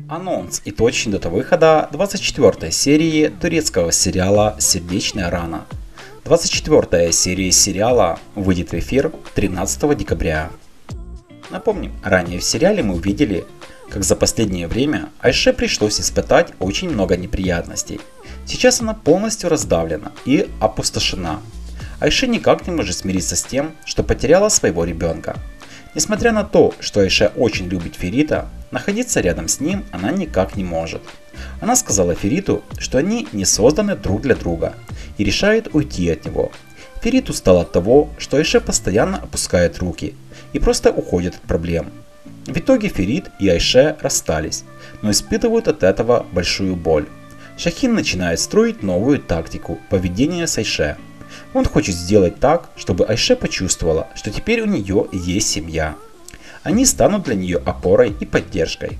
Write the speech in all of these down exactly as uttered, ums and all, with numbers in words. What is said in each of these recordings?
Анонс и точная дата выхода двадцать четвёртой серии турецкого сериала «Сердечная рана». двадцать четвёртая серия сериала выйдет в эфир тринадцатого декабря. Напомним, ранее в сериале мы увидели, как за последнее время Айше пришлось испытать очень много неприятностей. Сейчас она полностью раздавлена и опустошена. Айше никак не может смириться с тем, что потеряла своего ребенка. Несмотря на то, что Айше очень любит Ферита, находиться рядом с ним она никак не может. Она сказала Фериту, что они не созданы друг для друга, и решает уйти от него. Ферит устал от того, что Айше постоянно опускает руки и просто уходит от проблем. В итоге Ферит и Айше расстались, но испытывают от этого большую боль. Шахин начинает строить новую тактику поведения с Айше. Он хочет сделать так, чтобы Айше почувствовала, что теперь у нее есть семья. Они станут для нее опорой и поддержкой.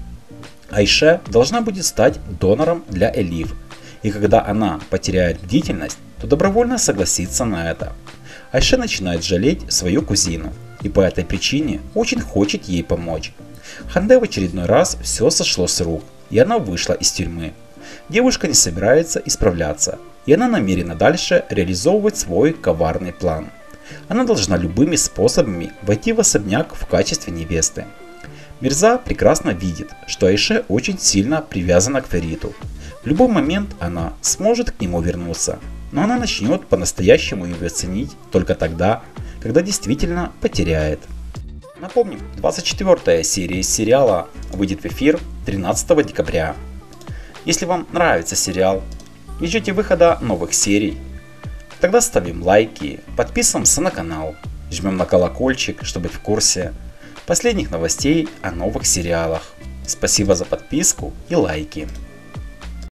Айше должна будет стать донором для Элиф, и когда она потеряет бдительность, то добровольно согласится на это. Айше начинает жалеть свою кузину, и по этой причине очень хочет ей помочь. Ханде в очередной раз все сошло с рук, и она вышла из тюрьмы. Девушка не собирается исправляться, и она намерена дальше реализовывать свой коварный план. Она должна любыми способами войти в особняк в качестве невесты. Мирза прекрасно видит, что Айше очень сильно привязана к Фериту. В любой момент она сможет к нему вернуться, но она начнет по-настоящему его ценить только тогда, когда действительно потеряет. Напомним, двадцать четвёртая серия сериала выйдет в эфир тринадцатого декабря. Если вам нравится сериал и ждете выхода новых серий, тогда ставим лайки, подписываемся на канал, жмем на колокольчик, чтобы быть в курсе последних новостей о новых сериалах. Спасибо за подписку и лайки.